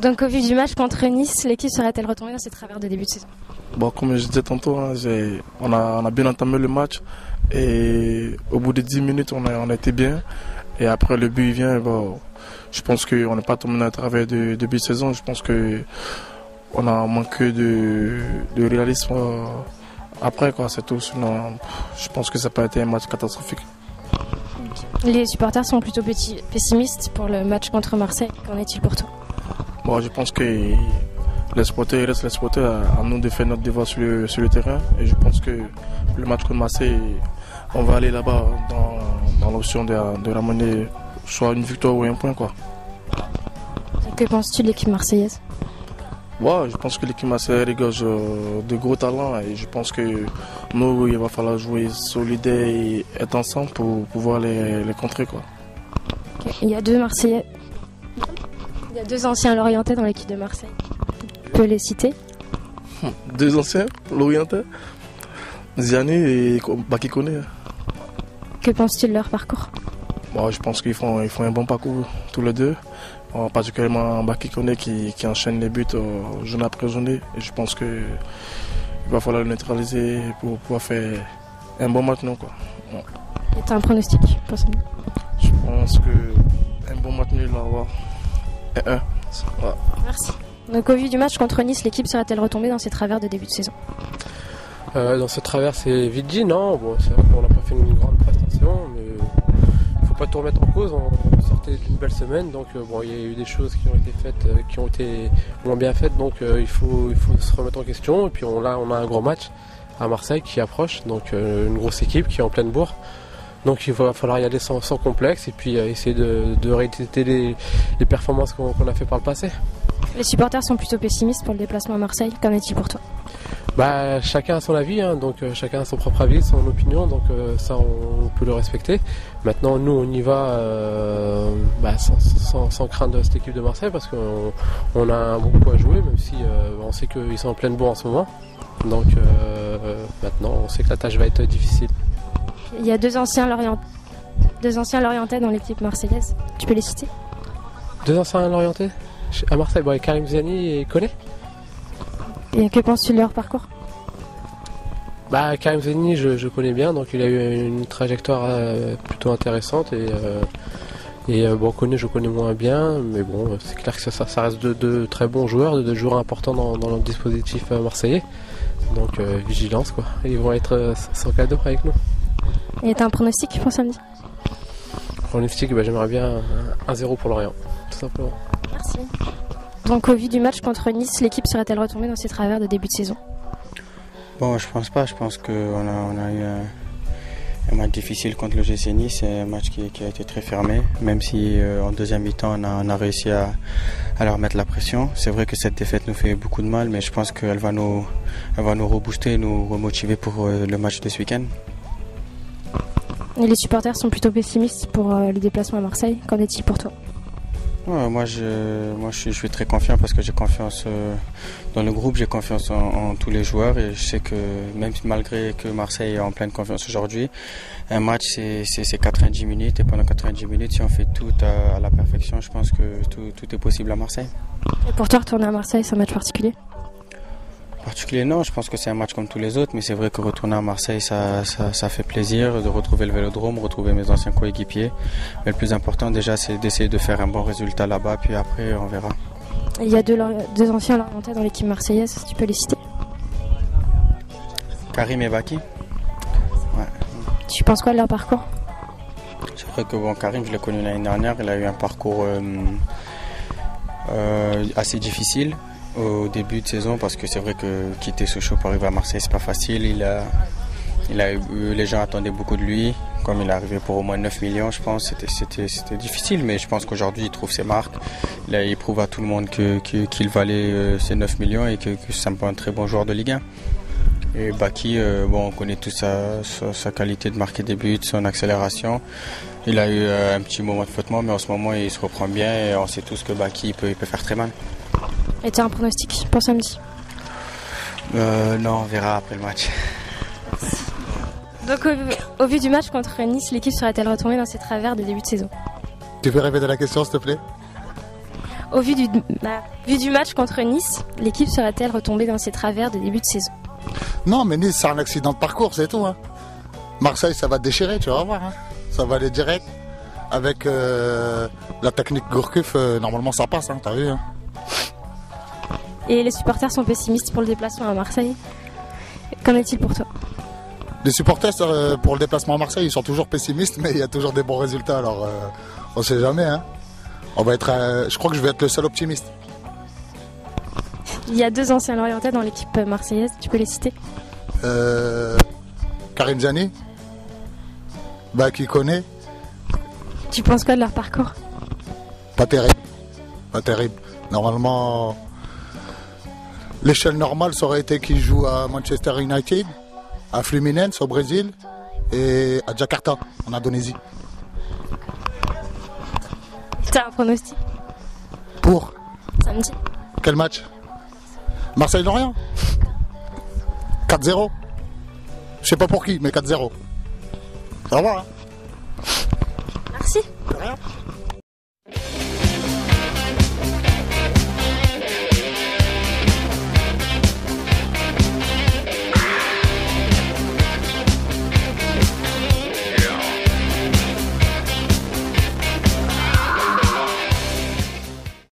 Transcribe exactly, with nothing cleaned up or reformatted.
Donc au vu du match contre Nice, l'équipe serait-elle retombée dans ses travers de début de saison? Bon, comme je disais tantôt, hein, on, a, on a bien entamé le match et au bout de dix minutes, on a, on a été bien. Et après, le but il vient. Bon, je pense qu'on n'est pas tombé dans le travers de début de saison. Je pense qu'on a manqué de, de réalisme après, quoi, c'est tout. Sinon, je pense que ça n'a pas été un match catastrophique. Les supporters sont plutôt pessimistes pour le match contre Marseille. Qu'en est-il pour toi? Bon, je pense que les supporters, il reste les supporters à nous de faire notre devoir sur le, sur le terrain. Et je pense que le match contre Marseille, on va aller là-bas dans, dans l'option de, de ramener soit une victoire ou un point, quoi. Et que penses-tu de l'équipe marseillaise? Ouais, je pense que l'équipe marseillaise dégage de gros talents et je pense que nous, il va falloir jouer solidaire et être ensemble pour pouvoir les, les contrer, quoi. Okay. Il y a deux Marseillais. Il y a deux anciens Lorientais dans l'équipe de Marseille. Tu peux les citer? Deux anciens Lorientais, Ziani et Baki Koné. Que penses-tu de leur parcours? Bon, je pense qu'ils font, ils font un bon parcours tous les deux. Bon, particulièrement Baki Koné qui, qui enchaîne les buts euh, journée après journée. Et je pense qu'il va falloir le neutraliser pour pouvoir faire un bon match, non, quoi. Ouais. Et tu as un pronostic pour ça? Je pense qu'un bon match nul, là, ouais. un un. Ouais. Merci. Donc au vu du match contre Nice, l'équipe serait-elle retombée dans ses travers de début de saison? euh, Dans ce travers, c'est vite dit, non. Bon, c'est vrai qu'on n'a pas fait une grande prestation, mais il ne faut pas tout remettre en cause. On sortait d'une belle semaine, donc euh, bon, il y a eu des choses qui ont été faites, euh, qui ont été moins bien faites, donc euh, il, faut, il faut se remettre en question. Et puis on, là, on a un gros match à Marseille qui approche, donc euh, une grosse équipe qui est en pleine bourre. Donc il va falloir y aller sans, sans complexe et puis euh, essayer de, de rééditer les, les performances qu'on qu'on a fait par le passé. Les supporters sont plutôt pessimistes pour le déplacement à Marseille. Qu'en est-il pour toi? Bah, chacun a son avis, hein, donc euh, chacun a son propre avis, son opinion, donc euh, ça on, on peut le respecter. Maintenant nous on y va euh, bah, sans, sans, sans craindre cette équipe de Marseille parce qu'on on a un bon coup à jouer, même si euh, on sait qu'ils sont en pleine bourre en ce moment. Donc euh, maintenant on sait que la tâche va être difficile. Il y a deux anciens Lorient... deux anciens Lorientais dans l'équipe marseillaise. Tu peux les citer? Deux anciens Lorientais à Marseille, bon, Karim Ziani et Koné. Et que penses-tu de leur parcours? Bah, Karim Ziani, je, je connais bien, donc il a eu une trajectoire euh, plutôt intéressante et, euh, et euh, bon, Koné, je connais moins bien, mais bon, c'est clair que ça, ça, ça reste de, de très bons joueurs, de, de joueurs importants dans, dans le dispositif euh, marseillais. Donc euh, vigilance, quoi. Ils vont être euh, sans cadeau avec nous. Et t'as un pronostic pour samedi? Pronostic, bah, j'aimerais bien un zéro pour Lorient, tout simplement. Merci. Donc au vu du match contre Nice, l'équipe serait-elle retombée dans ses travers de début de saison? Bon, je pense pas. Je pense qu'on a, on a eu un, un match difficile contre le G C Nice. C'est un match qui, qui a été très fermé, même si euh, en deuxième mi-temps, on a, on a réussi à, à leur mettre la pression. C'est vrai que cette défaite nous fait beaucoup de mal, mais je pense qu'elle va nous, elle va nous rebooster, nous remotiver pour euh, le match de ce week-end. Et les supporters sont plutôt pessimistes pour euh, le déplacement à Marseille. Qu'en est-il pour toi? Ouais, moi, je, moi je, suis, je suis très confiant parce que j'ai confiance euh, dans le groupe, j'ai confiance en, en tous les joueurs et je sais que même malgré que Marseille est en pleine confiance aujourd'hui, un match c'est quatre-vingt-dix minutes et pendant quatre-vingt-dix minutes, si on fait tout à, à la perfection, je pense que tout, tout est possible à Marseille. Et pour toi, retourner à Marseille, c'est un match particulier? Particulier, non, je pense que c'est un match comme tous les autres, mais c'est vrai que retourner à Marseille, ça, ça, ça fait plaisir de retrouver le Vélodrome, retrouver mes anciens coéquipiers. Mais le plus important déjà, c'est d'essayer de faire un bon résultat là-bas, puis après, on verra. Il y a deux, deux anciens Lorientais dans l'équipe marseillaise, tu peux les citer? Karim et Baki. Ouais. Tu penses quoi de leur parcours? C'est vrai que bon, Karim, je l'ai connu l'année dernière, il a eu un parcours euh, euh, assez difficile au début de saison parce que c'est vrai que quitter Sochaux pour arriver à Marseille c'est pas facile. Il a, il a eu, les gens attendaient beaucoup de lui, comme il est arrivé pour au moins neuf millions je pense, c'était, c'était, c'était difficile mais je pense qu'aujourd'hui il trouve ses marques. Là, il prouve à tout le monde que, que, qu'il valait euh, ses neuf millions et que, que c'est un très bon joueur de Ligue un. Et Baki, euh, bon, on connaît tout sa, sa, sa qualité de marquer des buts, son accélération. Il a eu euh, un petit moment de flottement mais en ce moment il se reprend bien et on sait tous que Baki il peut, il peut faire très mal. Et tu as un pronostic pour samedi? euh, Non, on verra après le match. Donc au, au vu du match contre Nice, l'équipe serait-elle retombée dans ses travers de début de saison? Tu peux répéter la question s'il te plaît? Au vu du, bah, vu du match contre Nice, l'équipe sera-t-elle retombée dans ses travers de début de saison? Non, mais Nice, c'est un accident de parcours, c'est tout. Hein. Marseille, ça va déchirer, tu vas voir. Hein. Ça va aller direct. Avec euh, la technique Gourcuff, euh, normalement ça passe, hein, t'as vu. Hein. Et les supporters sont pessimistes pour le déplacement à Marseille. Qu'en est-il pour toi? Les supporters euh, pour le déplacement à Marseille, ils sont toujours pessimistes, mais il y a toujours des bons résultats, alors euh, on sait jamais. Hein. On va être, euh, je crois que je vais être le seul optimiste. Il y a deux anciens Lorientais dans l'équipe marseillaise, tu peux les citer? euh, Karim Ziani, bah, qui connaît. Tu penses quoi de leur parcours? Pas terrible. Pas terrible. Normalement, l'échelle normale, ça aurait été qu'ils jouent à Manchester United, à Fluminense au Brésil et à Jakarta en Indonésie. T'as un pronostic? Pour Samedi. quel match? Marseille-Lorient quatre zéro. Je sais pas pour qui, mais quatre zéro. Ça va, hein? Merci. De rien.